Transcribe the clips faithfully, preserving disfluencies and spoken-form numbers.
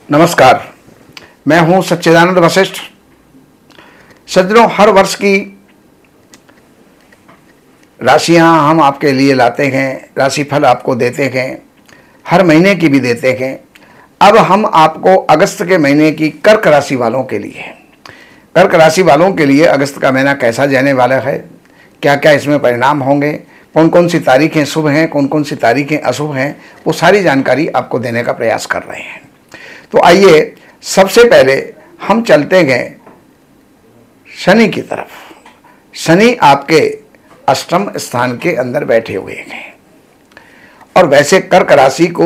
नमस्कार, मैं हूं सच्चिदानंद वशिष्ठ। सज्जनों, हर वर्ष की राशियां हम आपके लिए लाते हैं, राशिफल आपको देते हैं, हर महीने की भी देते हैं। अब हम आपको अगस्त के महीने की कर्क राशि वालों के लिए कर्क राशि वालों के लिए अगस्त का महीना कैसा जाने वाला है, क्या क्या इसमें परिणाम होंगे, कौन कौन सी तारीखें शुभ हैं, कौन कौन सी तारीखें अशुभ हैं, वो सारी जानकारी आपको देने का प्रयास कर रहे हैं। तो आइए सबसे पहले हम चलते गए शनि की तरफ। शनि आपके अष्टम स्थान के अंदर बैठे हुए हैं और वैसे कर्क राशि को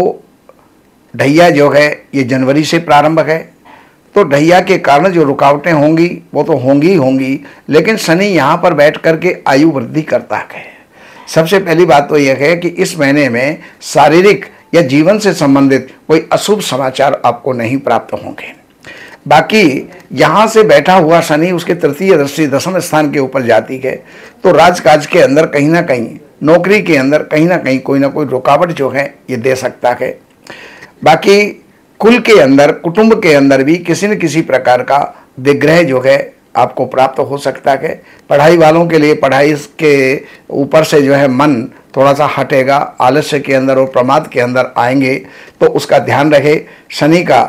ढैया जो है ये जनवरी से प्रारंभ है, तो ढैया के कारण जो रुकावटें होंगी वो तो होंगी ही होंगी, लेकिन शनि यहाँ पर बैठ करके आयु वृद्धि करता है। सबसे पहली बात तो यह है कि इस महीने में शारीरिक या जीवन से संबंधित कोई अशुभ समाचार आपको नहीं प्राप्त होंगे। बाकी यहाँ से बैठा हुआ शनि उसके तृतीय दृष्टि दसम स्थान के ऊपर जाती है, तो राजकाज के अंदर कहीं ना कहीं, नौकरी के अंदर कहीं ना कहीं कोई ना कोई रुकावट जो है ये दे सकता है। बाकी कुल के अंदर, कुटुंब के अंदर भी किसी न किसी प्रकार का विग्रह जो है आपको प्राप्त हो सकता है। पढ़ाई वालों के लिए पढ़ाई के ऊपर से जो है मन थोड़ा सा हटेगा, आलस्य के अंदर और प्रमाद के अंदर आएंगे, तो उसका ध्यान रहे। शनि का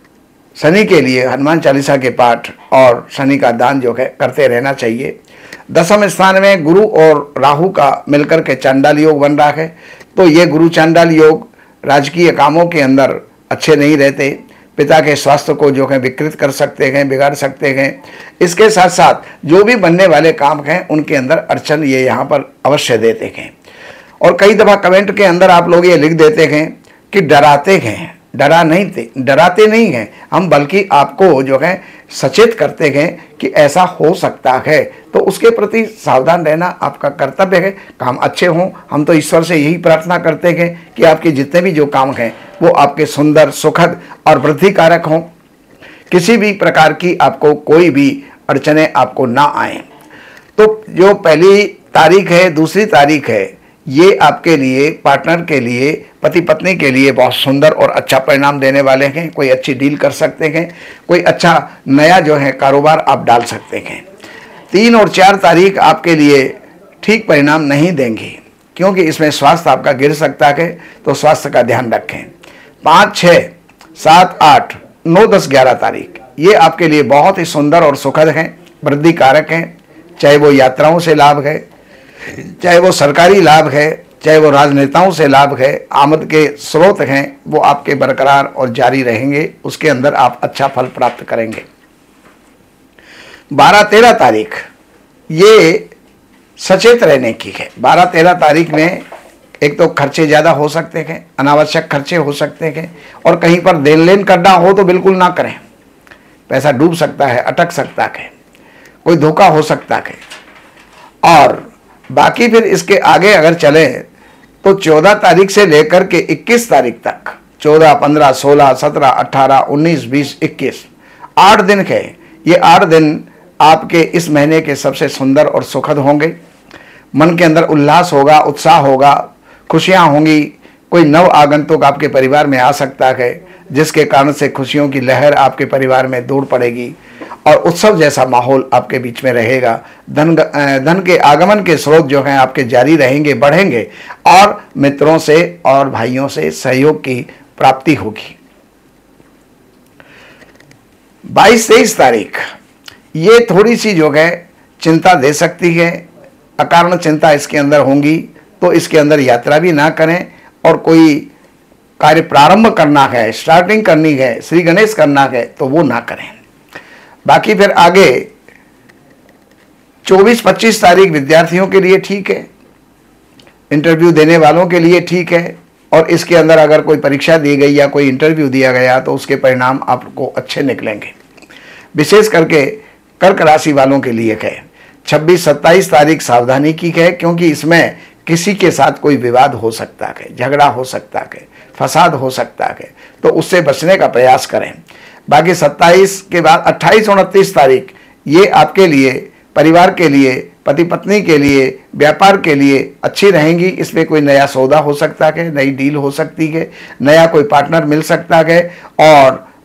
शनि के लिए हनुमान चालीसा के पाठ और शनि का दान जो है करते रहना चाहिए। दसम स्थान में गुरु और राहु का मिलकर के चांडाल योग बन रहा है, तो ये गुरु चांडाल योग राजकीय कामों के अंदर अच्छे नहीं रहते, पिता के स्वास्थ्य को जो है विकृत कर सकते हैं, बिगाड़ सकते हैं। इसके साथ साथ जो भी बनने वाले काम हैं उनके अंदर अड़चन ये यहाँ पर अवश्य देते हैं। और कई दफ़ा कमेंट के अंदर आप लोग ये लिख देते हैं कि डराते हैं। डरा नहीं थे, डराते नहीं हैं हम, बल्कि आपको जो है सचेत करते हैं कि ऐसा हो सकता है, तो उसके प्रति सावधान रहना आपका कर्तव्य है। काम अच्छे हों, हम तो ईश्वर से यही प्रार्थना करते हैं कि आपके जितने भी जो काम हैं वो आपके सुंदर, सुखद और वृद्धिकारक हों, किसी भी प्रकार की आपको कोई भी अड़चने आपको ना आए। तो जो पहली तारीख है, दूसरी तारीख है, ये आपके लिए, पार्टनर के लिए, पति पत्नी के लिए बहुत सुंदर और अच्छा परिणाम देने वाले हैं। कोई अच्छी डील कर सकते हैं, कोई अच्छा नया जो है कारोबार आप डाल सकते हैं। तीन और चार तारीख आपके लिए ठीक परिणाम नहीं देंगी, क्योंकि इसमें स्वास्थ्य आपका गिर सकता है, तो स्वास्थ्य का ध्यान रखें। पाँच, छः, सात, आठ, नौ, दस, ग्यारह तारीख ये आपके लिए बहुत ही सुंदर और सुखद हैं, वृद्धि कारक हैं। चाहे वो यात्राओं से लाभ है, चाहे वो सरकारी लाभ है, चाहे वो राजनेताओं से लाभ है, आमद के स्रोत हैं, वो आपके बरकरार और जारी रहेंगे, उसके अंदर आप अच्छा फल प्राप्त करेंगे। बारह तेरह तारीख ये सचेत रहने की है। बारह तेरह तारीख में एक तो खर्चे ज़्यादा हो सकते हैं, अनावश्यक खर्चे हो सकते हैं, और कहीं पर देन लेन करना हो तो बिल्कुल ना करें। पैसा डूब सकता है, अटक सकता है, कोई धोखा हो सकता है। और बाकी फिर इसके आगे अगर चले तो चौदह तारीख से लेकर के इक्कीस तारीख तक, चौदह, पंद्रह, सोलह, सत्रह, अठारह, उन्नीस, बीस, इक्कीस, आठ दिन के, ये आठ दिन आपके इस महीने के सबसे सुंदर और सुखद होंगे। मन के अंदर उल्लास होगा, उत्साह होगा, खुशियां होंगी। कोई नव आगंतुक आपके परिवार में आ सकता है, जिसके कारण से खुशियों की लहर आपके परिवार में दौड़ पड़ेगी और उत्सव जैसा माहौल आपके बीच में रहेगा। धन धन के आगमन के स्रोत जो हैं आपके जारी रहेंगे, बढ़ेंगे, और मित्रों से और भाइयों से सहयोग की प्राप्ति होगी। बाईस तेईस तारीख ये थोड़ी सी जो है चिंता दे सकती है, अकारण चिंता इसके अंदर होंगी, तो इसके अंदर यात्रा भी ना करें, और कोई कार्य प्रारंभ करना है, स्टार्टिंग करनी है, श्री गणेश करना है, तो वो ना करें। बाकी फिर आगे चौबीस पच्चीस तारीख विद्यार्थियों के लिए ठीक है, इंटरव्यू देने वालों के लिए ठीक है, और इसके अंदर अगर कोई परीक्षा दी गई या कोई इंटरव्यू दिया गया तो उसके परिणाम आपको अच्छे निकलेंगे। विशेष करके कर्क राशि वालों के लिए है। छब्बीस सत्ताईस तारीख सावधानी की है, क्योंकि इसमें किसी के साथ कोई विवाद हो सकता है, झगड़ा हो सकता है, फसाद हो सकता है, तो उससे बचने का प्रयास करें। बाकी सत्ताईस के बाद अट्ठाईस उनतीस तारीख ये आपके लिए, परिवार के लिए, पति पत्नी के लिए, व्यापार के लिए अच्छी रहेंगी। इसमें कोई नया सौदा हो सकता है, नई डील हो सकती है, नया कोई पार्टनर मिल सकता है, और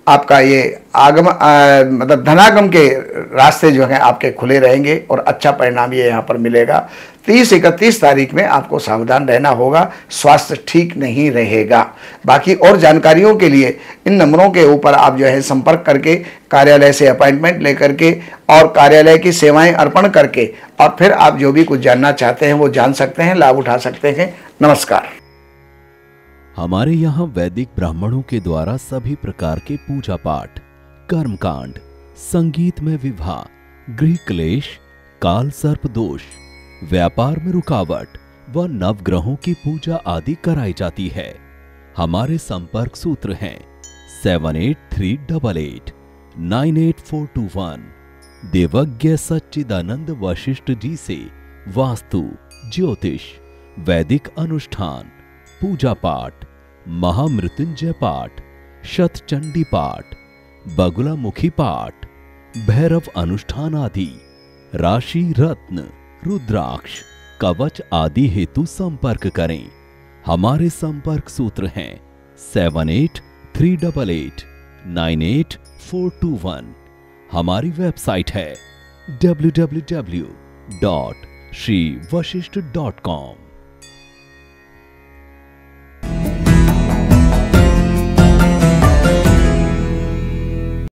आपका ये आगम आ, मतलब धनागम के रास्ते जो हैं आपके खुले रहेंगे और अच्छा परिणाम ये यहाँ पर मिलेगा। तीस इकतीस तारीख में आपको सावधान रहना होगा, स्वास्थ्य ठीक नहीं रहेगा। बाकी और जानकारियों के लिए इन नंबरों के ऊपर आप जो है संपर्क करके कार्यालय से अपॉइंटमेंट लेकर के और कार्यालय की सेवाएं अर्पण करके और फिर आप जो भी कुछ जानना चाहते हैं वो जान सकते हैं, लाभ उठा सकते हैं। नमस्कार। हमारे यहाँ वैदिक ब्राह्मणों के द्वारा सभी प्रकार के पूजा पाठ, कर्मकांड, संगीत में विवाह, गृह क्लेश, काल सर्प दोष, व्यापार में रुकावट व नवग्रहों की पूजा आदि कराई जाती है। हमारे संपर्क सूत्र हैं seven eight three double eight nine eight four two one. देवज्ञ सच्चिदानंद वशिष्ठ जी से वास्तु, ज्योतिष, वैदिक अनुष्ठान, पूजा पाठ, महामृत्युंजय पाठ, शतचंडी पाठ, बगुलामुखी पाठ, भैरव अनुष्ठान आदि, राशि रत्न, रुद्राक्ष, कवच आदि हेतु संपर्क करें। हमारे संपर्क सूत्र हैं seven eight three double eight nine eight four two one. हमारी वेबसाइट है W W W dot Shri Vashishtha dot com.